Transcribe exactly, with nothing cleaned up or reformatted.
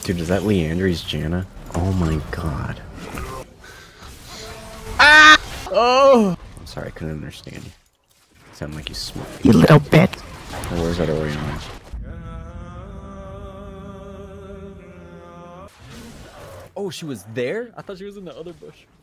Dude, is that Leandri's Janna? Oh my god. Ah! Oh! I'm sorry, I couldn't understand you. You sound like you smoke. You little bit. Oh, where's that Orion? Oh, she was there? I thought she was in the other bush.